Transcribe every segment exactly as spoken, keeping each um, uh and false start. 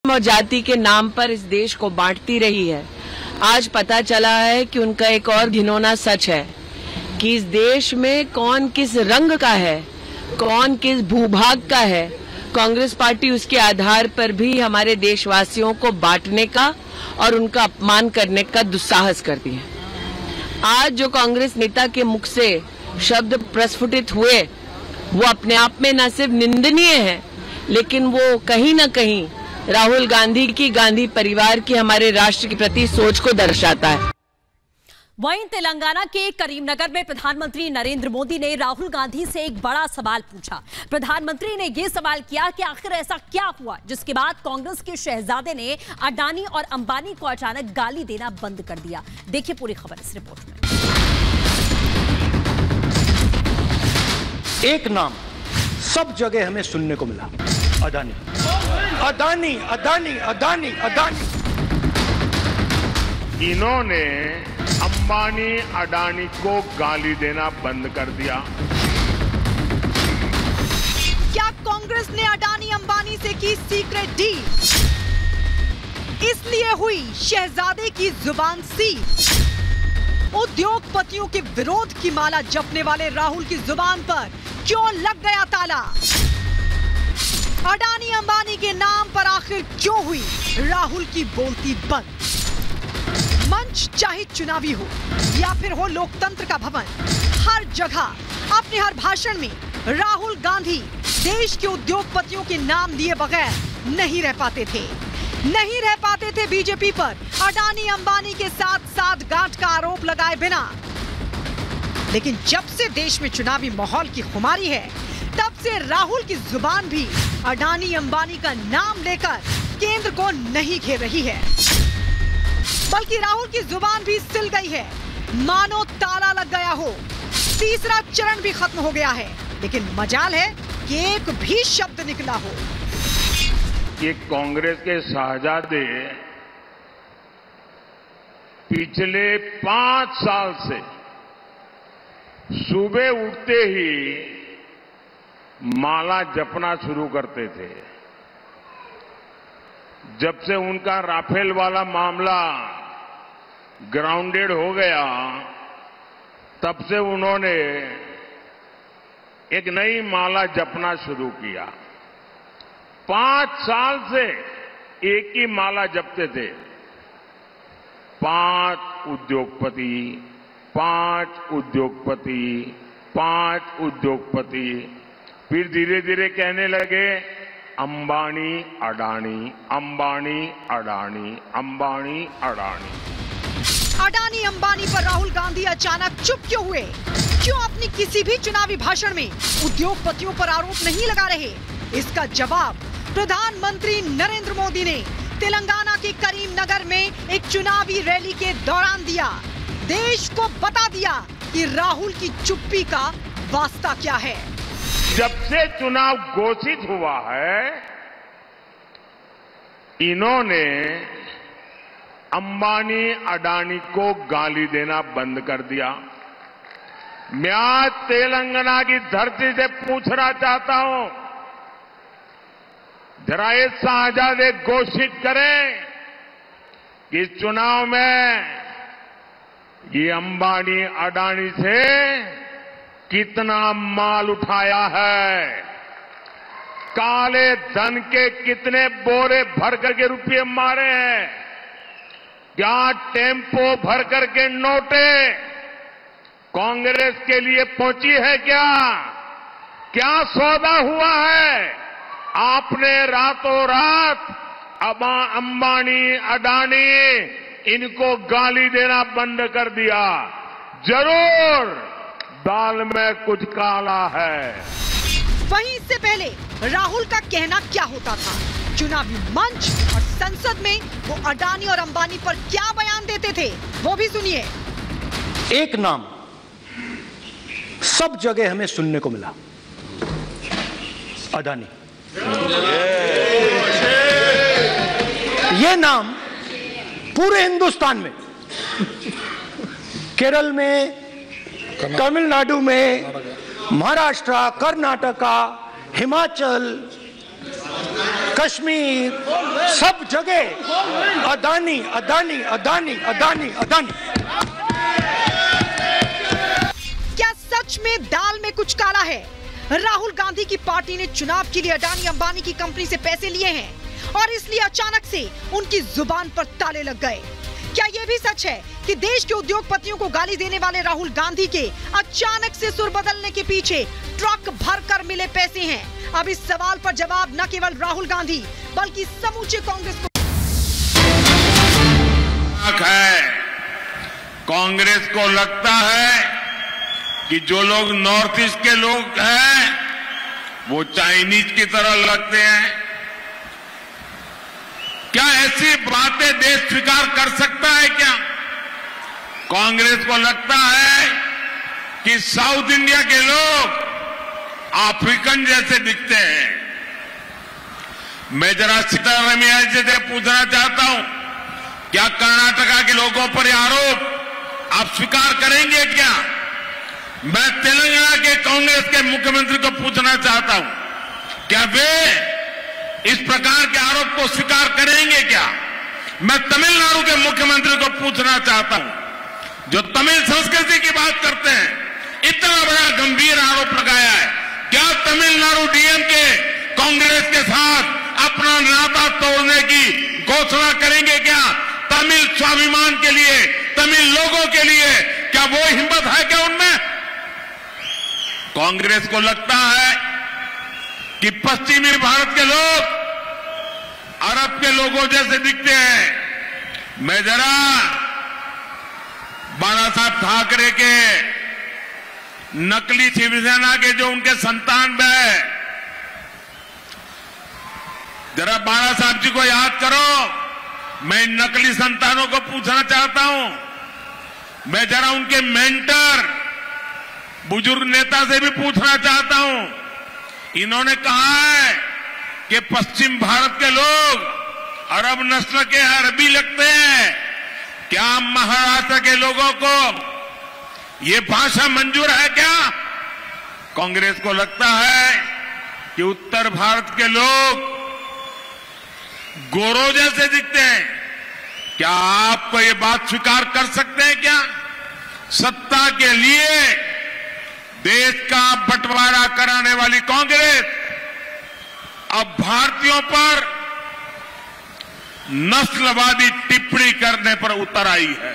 और जाति के नाम पर इस देश को बांटती रही है। आज पता चला है कि उनका एक और घिनौना सच है कि इस देश में कौन किस रंग का है, कौन किस भूभाग का है। कांग्रेस पार्टी उसके आधार पर भी हमारे देशवासियों को बांटने का और उनका अपमान करने का दुस्साहस करती है। आज जो कांग्रेस नेता के मुख से शब्द प्रस्फुटित हुए वो अपने आप में न सिर्फ निंदनीय है, लेकिन वो कहीं न कहीं राहुल गांधी की, गांधी परिवार की, हमारे राष्ट्र के प्रति सोच को दर्शाता है। वहीं तेलंगाना के करीमनगर में प्रधानमंत्री नरेंद्र मोदी ने राहुल गांधी से एक बड़ा सवाल पूछा। प्रधानमंत्री ने यह सवाल किया कि आखिर ऐसा क्या हुआ जिसके बाद कांग्रेस के शहजादे ने अडानी और अंबानी को अचानक गाली देना बंद कर दिया। देखिए पूरी खबर इस रिपोर्ट में। एक नाम सब जगह हमें सुनने को मिला, अडानी अडानी अडानी अडानी अडानी। इन्होंने अंबानी अडानी को गाली देना बंद कर दिया। क्या कांग्रेस ने अडानी अंबानी से की सीक्रेट डील? इसलिए हुई शहजादे की जुबान सी। उद्योगपतियों के विरोध की माला जपने वाले राहुल की जुबान पर क्यों लग गया ताला? अडानी अंबानी के नाम पर आखिर क्यों हुई राहुल की बोलती बंद? मंच चाहे चुनावी हो या फिर हो लोकतंत्र का भवन, हर जगह अपने हर भाषण में राहुल गांधी देश के उद्योगपतियों के नाम लिए बगैर नहीं रह पाते थे। नहीं रह पाते थे बीजेपी पर अडानी अंबानी के साथ साथ गांठ का आरोप लगाए बिना। लेकिन जब से देश में चुनावी माहौल की खुमारी है, तब से राहुल की जुबान भी अडानी अंबानी का नाम लेकर केंद्र को नहीं घेर रही है, बल्कि राहुल की जुबान भी सिल गई है, मानो ताला लग गया हो। तीसरा चरण भी खत्म हो गया है, लेकिन मजाल है कि एक भी शब्द निकला हो। ये कांग्रेस के शहजादे पिछले पांच साल से सुबह उठते ही माला जपना शुरू करते थे। जब से उनका राफेल वाला मामला ग्राउंडेड हो गया, तब से उन्होंने एक नई माला जपना शुरू किया। पांच साल से एक ही माला जपते थे, पांच उद्योगपति, पांच उद्योगपति, पांच उद्योगपति। फिर धीरे धीरे कहने लगे अंबानी अडानी, अंबानी अडानी, अंबानी अडानी। अडानी अंबानी पर राहुल गांधी अचानक चुप क्यों हुए? क्यों अपनी किसी भी चुनावी भाषण में उद्योगपतियों पर आरोप नहीं लगा रहे? इसका जवाब प्रधानमंत्री नरेंद्र मोदी ने तेलंगाना के करीमनगर में एक चुनावी रैली के दौरान दिया। देश को बता दिया कि राहुल की चुप्पी का वास्ता क्या है। जब से चुनाव घोषित हुआ है, इन्होंने अंबानी अडानी को गाली देना बंद कर दिया। मैं आज तेलंगाना की धरती से पूछना चाहता हूं, जरा ये शहजादे घोषित करें कि इस चुनाव में ये अंबानी अडानी से कितना माल उठाया है, काले धन के कितने बोरे भर करके रुपये मारे हैं, क्या टेम्पो भर करके नोटे कांग्रेस के लिए पहुंची है? क्या क्या सौदा हुआ है? आपने रातों रात अब अंबानी अडानी इनको गाली देना बंद कर दिया। जरूर दाल में कुछ काला है। वहीं इससे पहले राहुल का कहना क्या होता था? चुनावी मंच और संसद में वो अडानी और अंबानी पर क्या बयान देते थे, वो भी सुनिए। एक नाम सब जगह हमें सुनने को मिला, अडानी। ये नाम पूरे हिंदुस्तान में, केरल में, तमिलनाडु में, महाराष्ट्र, कर्नाटका, हिमाचल, कश्मीर, सब जगह अदानी अदानी अदानी अदानी अदानी। क्या सच में दाल में कुछ काला है? राहुल गांधी की पार्टी ने चुनाव के लिए अडानी अंबानी की कंपनी से पैसे लिए हैं और इसलिए अचानक से उनकी जुबान पर ताले लग गए। क्या यह भी सच है कि देश के उद्योगपतियों को गाली देने वाले राहुल गांधी के अचानक से सुर बदलने के पीछे ट्रक भरकर मिले पैसे हैं? अब इस सवाल पर जवाब न केवल राहुल गांधी बल्कि समूचे कांग्रेस को है। कांग्रेस को लगता है कि जो लोग नॉर्थ ईस्ट के लोग हैं वो चाइनीज की तरह लगते हैं। क्या ऐसी बातें देश स्वीकार कर सकता है क्या? कांग्रेस को लगता है कि साउथ इंडिया के लोग अफ्रीकन जैसे दिखते हैं। मैं जरा सीतारमैया जी से पूछना चाहता हूं, क्या कर्नाटका के लोगों पर यह आरोप आप स्वीकार करेंगे क्या? मैं तेलंगाना के कांग्रेस के मुख्यमंत्री को पूछना चाहता हूं, क्या वे इस प्रकार के आरोप को स्वीकार करेंगे क्या? मैं तमिलनाडु के मुख्यमंत्री को पूछना चाहता हूं, जो तमिल संस्कृति की बात करते हैं, इतना बड़ा गंभीर आरोप लगाया है, क्या तमिलनाडु डीएम के कांग्रेस के साथ अपना नाता तोड़ने की घोषणा करेंगे क्या? तमिल स्वाभिमान के लिए, तमिल लोगों के लिए क्या वो हिम्मत है क्या उनमें? कांग्रेस को लगता है कि पश्चिमी भारत के लोग अरब के लोगों जैसे दिखते हैं। मैं जरा बाला साहब ठाकरे के नकली शिवसेना के जो उनके संतान है, जरा बाला साहब जी को याद करो। मैं इन नकली संतानों को पूछना चाहता हूं, मैं जरा उनके मेंटर बुजुर्ग नेता से भी पूछना चाहता हूं। इन्होंने कहा है कि पश्चिम भारत के लोग अरब नस्ल के अरबी लगते हैं। क्या महाराष्ट्र के लोगों को ये भाषा मंजूर है क्या? कांग्रेस को लगता है कि उत्तर भारत के लोग गोरों जैसे दिखते हैं। क्या आपको ये बात स्वीकार कर सकते हैं क्या? सत्ता के लिए देश का बंटवारा कराने वाली कांग्रेस अब भारतीयों पर नस्लवादी टिप्पणी करने पर उतर आई है।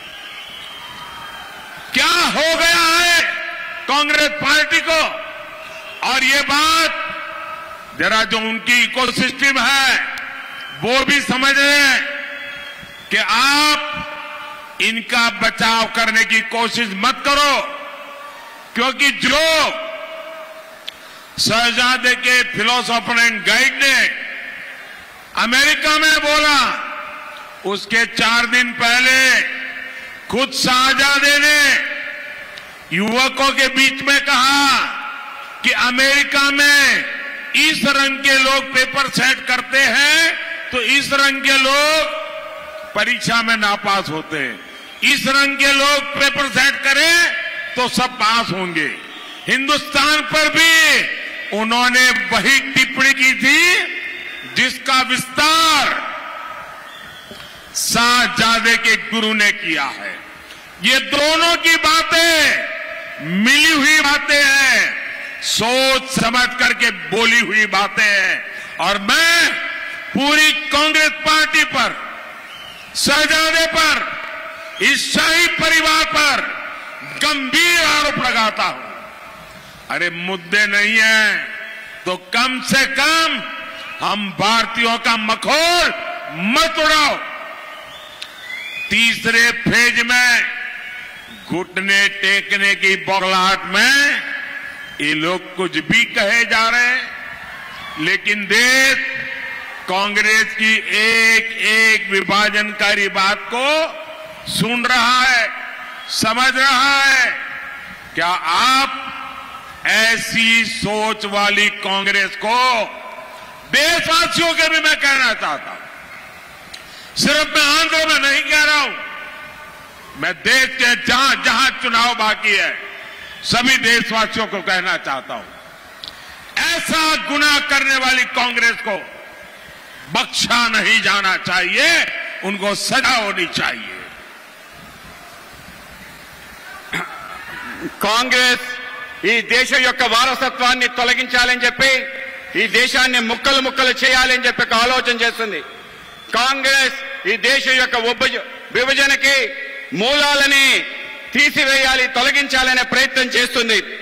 क्या हो गया है कांग्रेस पार्टी को? और ये बात जरा जो उनकी इकोसिस्टम है वो भी समझ रहे हैं कि आप इनका बचाव करने की कोशिश मत करो, क्योंकि जो शहजादे के फिलोसोफर एंड गाइड ने अमेरिका में बोला, उसके चार दिन पहले खुद शहजादे ने युवकों के बीच में कहा कि अमेरिका में इस रंग के लोग पेपर सेट करते हैं तो इस रंग के लोग परीक्षा में नापास होते हैं, इस रंग के लोग पेपर सेट करें तो सब पास होंगे। हिंदुस्तान पर भी उन्होंने वही टिप्पणी की थी जिसका विस्तार शाहजादे के गुरु ने किया है। ये दोनों की बातें मिली हुई बातें हैं, सोच समझ करके बोली हुई बातें हैं। और मैं पूरी कांग्रेस पार्टी पर, शहजादे पर, इस शाही परिवार पर गंभीर आरोप लगाता हूं। अरे मुद्दे नहीं है तो कम से कम हम भारतीयों का मखौल मत उड़ाओ। तीसरे फेज में घुटने टेकने की बौखलाहट में ये लोग कुछ भी कहे जा रहे हैं, लेकिन देश कांग्रेस की एक एक विभाजनकारी बात को सुन रहा है, समझ रहा है। क्या आप ऐसी सोच वाली कांग्रेस को, देशवासियों के भी मैं कहना चाहता हूं, सिर्फ मैं आंध्र में नहीं कह रहा हूं, मैं देश के जहां जहां चुनाव बाकी है सभी देशवासियों को कहना चाहता हूं, ऐसा गुनाह करने वाली कांग्रेस को बख्शा नहीं जाना चाहिए, उनको सजा होनी चाहिए। కాంగ్రెస్ ఈ దేశం యొక్క వారసత్వాన్ని తొలగించాలని చెప్పి ఈ దేశాన్ని ముక్కలు ముక్కలు చేయాలని చెప్పి ఆలోచన చేస్తుంది. కాంగ్రెస్ ఈ దేశం యొక్క విభజనకి మూలాలని తీసివేయాలి, తొలగించాలనే ప్రయత్నం చేస్తుంది.